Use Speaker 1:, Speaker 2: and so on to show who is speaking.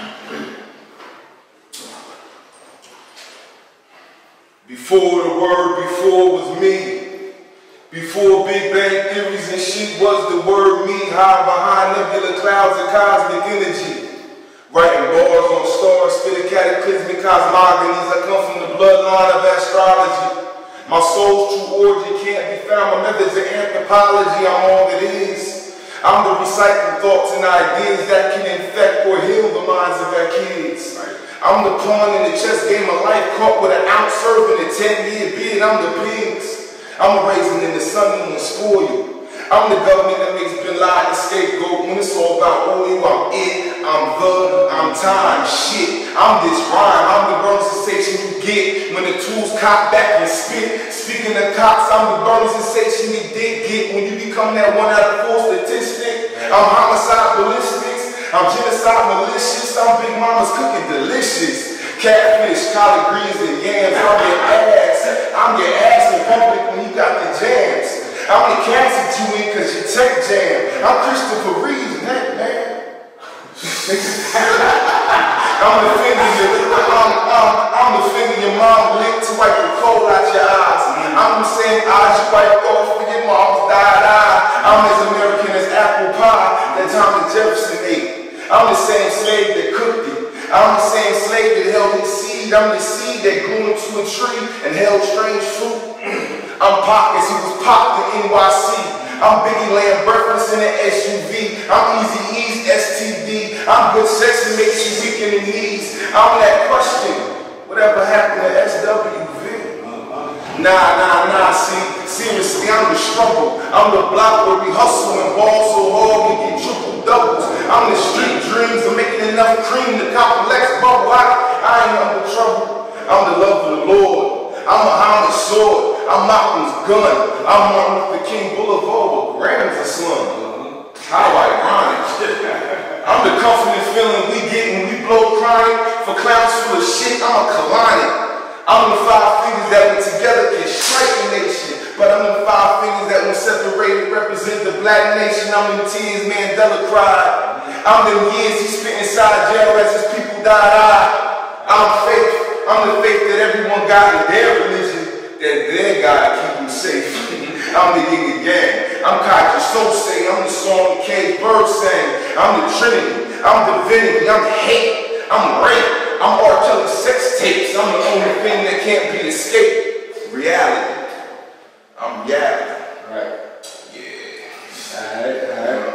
Speaker 1: Before the word before was me. Before Big Bang theories and shit was the word me. High behind nebula clouds of cosmic energy. Writing bars on stars, spitting cataclysmic cosmogonies. I come from the bloodline of astrology. My soul's true origin can't be found. My methods of anthropology, I'm all that is. I'm the recycled thoughts and ideas that can infect or heal the minds of our kids. I'm the pawn in the chess game of life, caught with an ounce serving a 10-year bid. I'm the pigs. I'm the raisin in the sun and spoil you. I'm the government that makes Bin Laden scapegoat. When it's all about oil, I'm it, I'm time, shit. I'm this rhyme, I'm the burn sensation you get when the tools cock back and spit. Speaking of cops, I'm the burn sensation you did get when you become that 1 out of 4 statistic. I'm homicide ballistics, I'm genocide malicious, I'm Big Mama's cooking delicious. Catfish, collard greens, and yams, I'm your ass in public when you got the jams. I'm the cats that you in cause you tech jam. I'm Christopher Reeves, man. I'm the finger your mom licked to wipe the cold out your eyes. I'm the same eyes you wiped off when your mom's died eye. I'm as American as apple pie that Thomas Jefferson ate. I'm the same slave that cooked it. I'm the same slave that held his seed. I'm the seed that grew into a tree and held strange fruit. I'm Pockets, who was popped in NYC. I'm Biggie laying breakfast in an SUV. I'm Easy E's STD. I'm good sex that makes you weak in the knees. I'm that question. Whatever happened to SWV? Nah, see, seriously, I'm the struggle. I'm the block where we hustle and ball so hard we get triple doubles. I'm the street dreams of making enough cream to complex bubble. I ain't under trouble. I'm the love of the Lord. I'm Muhammad's sword. I'm Malcolm's gun. I'm Martin Luther King Boulevard with grams of slum. How ironic. I'm the confident feeling we get when we blow crying for clowns full of shit. I'm a colonic. I'm the 5 fingers that when together can strike a nation. But I'm the 5 fingers that when separated represent the black nation. I'm the tears Mandela cried. I'm the years he spent inside jail as his people died. I'm faith. I'm the faith that everyone got in their religion, that their God keep them safe. I'm the yin and yang. I'm Kaiju Sosei. I'm the song the cave birds sang. I'm the Trinity. I'm divinity. I'm hate. I'm rape. I'm R. Kelly sex tapes. I'm the only thing that can't be escaped. Reality. I'm reality.
Speaker 2: Right.
Speaker 1: Yeah.
Speaker 2: All right.